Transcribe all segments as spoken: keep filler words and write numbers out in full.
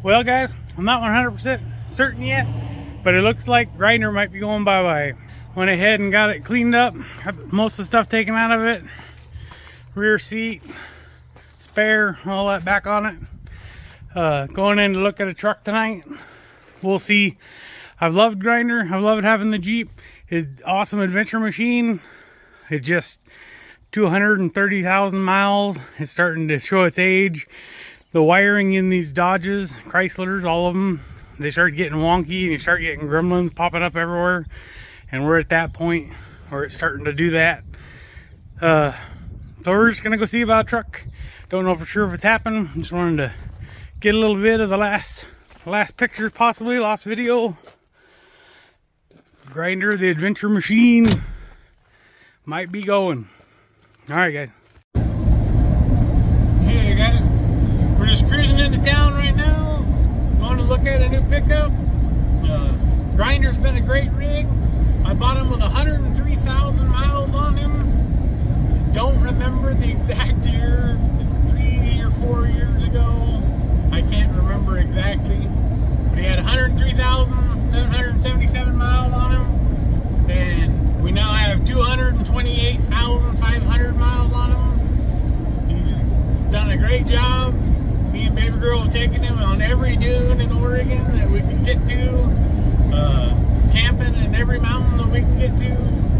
Well guys, I'm not one hundred percent certain yet, but it looks like Grinder might be going bye-bye. Went ahead and got it cleaned up, got most of the stuff taken out of it. Rear seat, spare, all that back on it. Uh, going in to look at a truck tonight. We'll see. I've loved Grinder. I've loved having the Jeep. It's an awesome adventure machine. It just two hundred thirty thousand miles. It's starting to show its age. The wiring in these Dodges, Chryslers, all of them, they start getting wonky and you start getting gremlins popping up everywhere. And we're at that point where it's starting to do that. Uh, so we're just gonna go see about a truck. Don't know for sure if it's happened. Just wanted to get a little bit of the last last picture, possibly last video. Grinder, the adventure machine, might be going. All right, guys. Hey guys, we're just cruising into town right now. Going to look at a new pickup. Uh, Grinder's been a great rig. I bought him with one hundred three thousand miles on him. Don't remember the exact year. It's three or four years ago. I can't remember exactly. But he had one hundred three thousand seven hundred seventy-seven miles on him. And we now have two hundred twenty-eight thousand five hundred miles on him. He's done a great job. Me and baby girl have taken him on every dune in Oregon that we can get to. Uh, camping in every mountain that we can get to.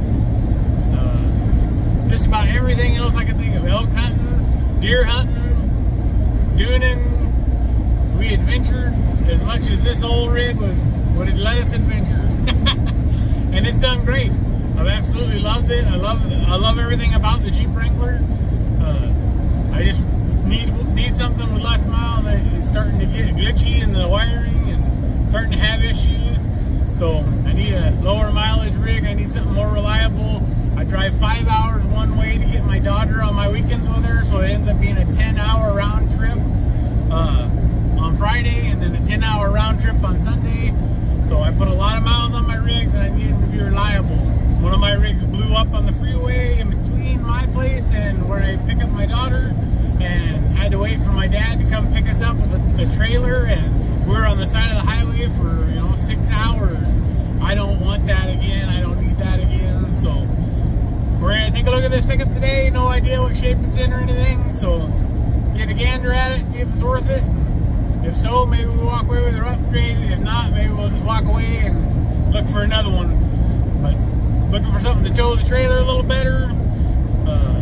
Uh, just about everything else I can think of. Elk hunting, deer hunting, duning. We adventured as much as this old rig would, would let us adventure. And it's done great. I've absolutely loved it. I love I love everything about the Jeep Wrangler. Uh, I just need need something with less miles. It's starting to get glitchy in the wiring and starting to have issues. So I need a lower mileage rig. I need something more reliable. I drive five hours one way to get my daughter on my weekends with her, so it ends up being a ten hour round trip uh, on Friday and then a ten hour round trip on Sunday. So I put a lot of miles on my rigs and I need them to be reliable. One of my rigs blew up on the freeway in between my place and where I pick up my daughter, and had to wait for my dad to come pick us up with a, a trailer, and we were on the side of the highway for, you know, six hours. I don't want that again. I don't need that again. So we're gonna take a look at this pickup today. No idea what shape it's in or anything. So get a gander at it, see if it's worth it. If so, maybe we walk away with our upgrade. If not, maybe we'll just walk away and look for another one. But looking for something to tow the trailer a little better. Uh,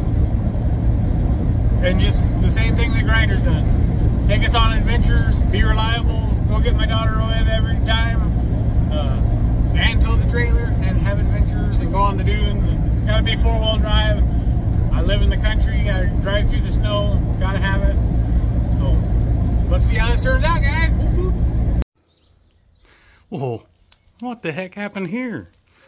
and just the same thing that Grinder's done. Take us on adventures, be reliable, go get my daughter with every time, uh, and tow the trailer and have adventures and go on the dunes. And it's got to be four-wheel drive. I live in the country, I drive through the snow, gotta have it. So let's see how this turns out, guys. Whoop, whoop. Whoa, what the heck happened here?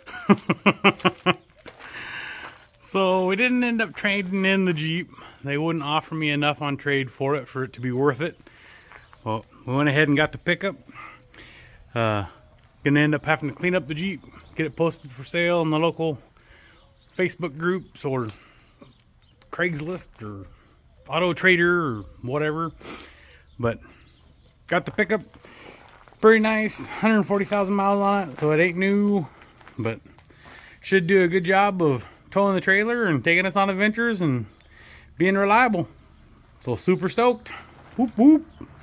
So we didn't end up trading in the Jeep. They wouldn't offer me enough on trade for it for it to be worth it. Well, we went ahead and got the pickup. Uh, gonna end up having to clean up the Jeep, get it posted for sale in the local Facebook groups or Craigslist or Auto Trader or whatever. But got the pickup, pretty nice, one hundred forty thousand miles on it, so it ain't new, but should do a good job of towing the trailer and taking us on adventures and being reliable. So super stoked. Whoop whoop.